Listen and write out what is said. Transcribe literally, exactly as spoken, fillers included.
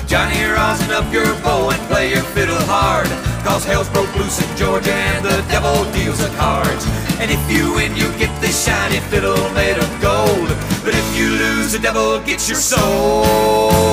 Johnny, rosin up your bow and play your fiddle hard, 'cause hell's broke loose in Georgia and the devil deals the cards. And if you win, you get this shiny fiddle made of gold, but if you lose, the devil gets your soul.